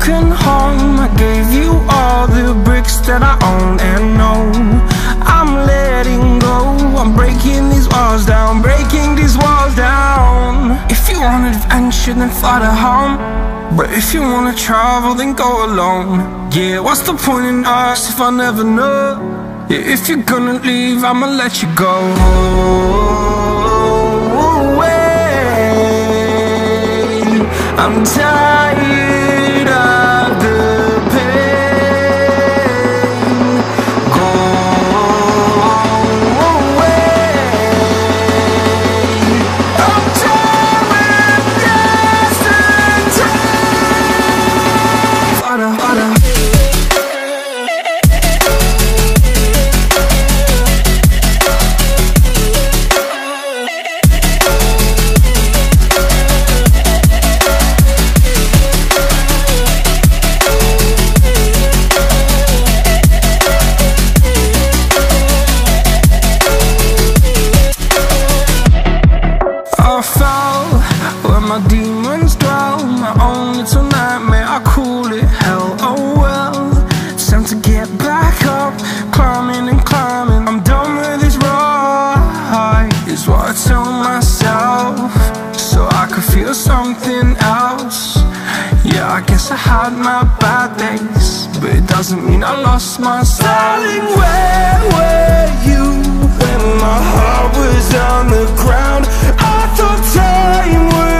broken home. I gave you all the bricks that I own and know. I'm letting go, I'm breaking these walls down, breaking these walls down. If you want adventure, then fly to home. But if you wanna travel, then go alone. Yeah, what's the point in us if I never know? Yeah, if you're gonna leave, I'ma let you go. I'm tired of the pain. Go away. I'm tired of yesterday. Fada, fada. I fell where my demons dwell, my own little nightmare, I call it hell. Oh well, it's time to get back up, climbing and climbing. I'm done with this ride, is what I tell myself, so I could feel something else. Yeah, I guess I had my bad days, but it doesn't mean I lost myself. Darling, where were you when my heart was on the ground? I thought time would